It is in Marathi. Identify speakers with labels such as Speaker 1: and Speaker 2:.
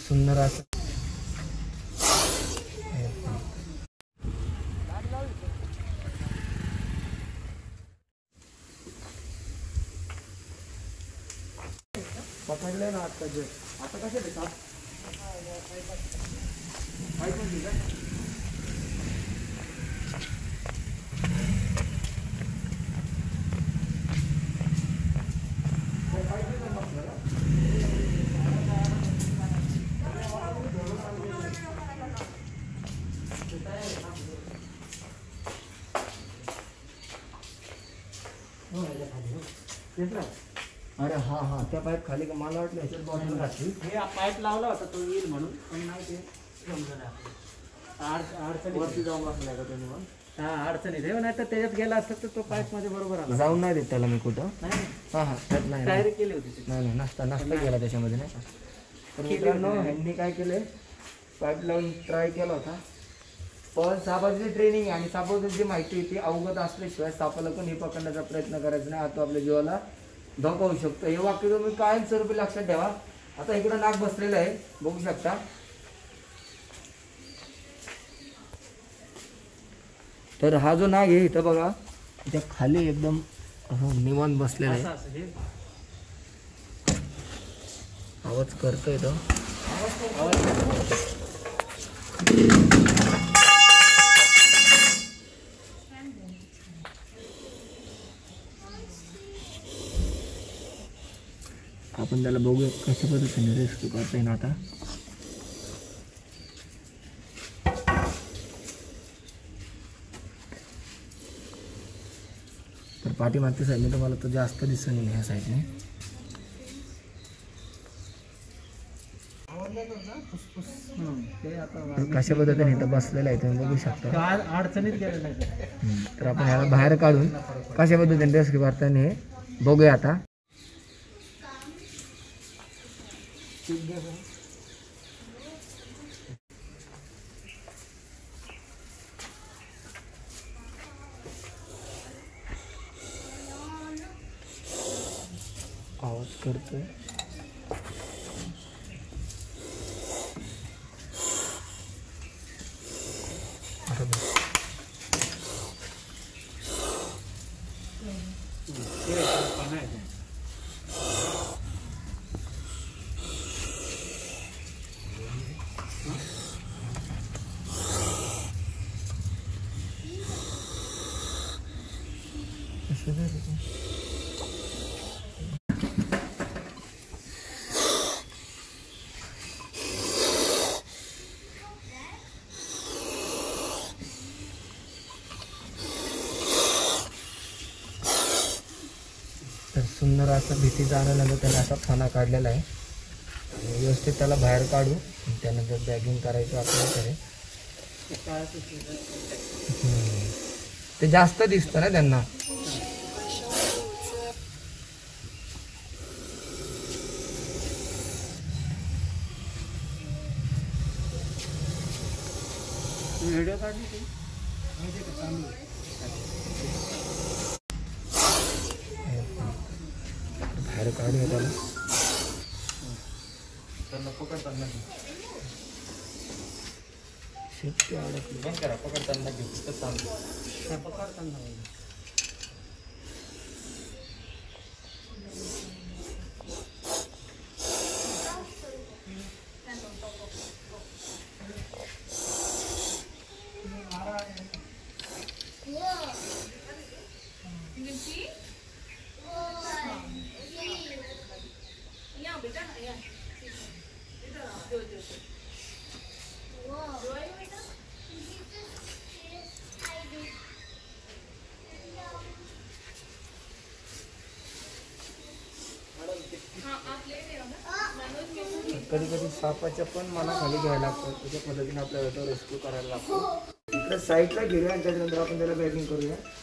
Speaker 1: सुंदर असं पकडले ना आता जे आता कसे देतात अरे हा हा त्या पाईप खाली का मला वाटलं ह्याच्यात बॉटल घातली
Speaker 2: हे पाईप लावला होता तो येईल म्हणून पण नाही ते जमलं अडचणी वरती जाऊन बसलाय का तुम्ही मग हा अडचणीत हे नाही तर त्याच्यात गेला असता तर तो पाईप मध्ये बरोबर आला
Speaker 1: जाऊन नाही देत त्याला मी कुठं
Speaker 2: नाही
Speaker 1: हा हा त्यात नाही
Speaker 2: तयारी केली होती
Speaker 1: नाही नसता गेला त्याच्यामध्ये नाही तर मित्रांनो ह्यांनी काय केले पाईप लावून ट्राय केला होता पण सापाची ट्रेनिंग आणि सापाची जी माहिती होती अवगत असल्याशिवाय सापाला कोणी पकडण्याचा प्रयत्न करायचा नाही आता आपल्या जीवाला धोका होऊ शकतो हे वाक्य तुम्ही कायमस्वरूपी लक्षात ठेवा आता इकडं नाक बसलेलं आहे बघू शकता तर हा जो नाग आहे इथं बघा त्या खाली एकदम निवांत बसलेला आहे आवाज करतोय तो आपण त्याला बघूया कशा पद्धतीने रेस्क्यू करता येईल आता तर पाठीमागच्या साईडने तुम्हाला तो जास्त दिसून येईल ह्या साईडने कशा पद्धतीने इथं बसलेला आहे तुम्ही बघू शकता
Speaker 2: अडचणीत गेलेलं नाही
Speaker 1: तर आपण ह्याला बाहेर काढून कशा पद्धतीने रेस्क्यू करताना हे बघूया आता आवाज करतोय तर सुंदर असं भीती जाणवल्यानंतर त्याने असा फणा काढलेला आहे आणि व्यवस्थित त्याला बाहेर काढू त्यानंतर बॅगिंग करायचं आपल्याकडे ते जास्त दिसतं ना त्यांना
Speaker 2: व्हिडिओ काढली
Speaker 1: बाहेर काढूया त्याला
Speaker 2: पकडताना
Speaker 1: शेपटी अडकली
Speaker 2: बंद करा पकडताना घेऊ पकडताना
Speaker 1: कधी कधी सापाच्या पण मनाखाली घ्यायला लागतात त्याच्या पद्धतीने आपल्याला तो रेस्क्यू करायला लागतो इकडे साईडला घेऊया आणि त्याच्यानंतर आपण त्याला बॅगिंग करूया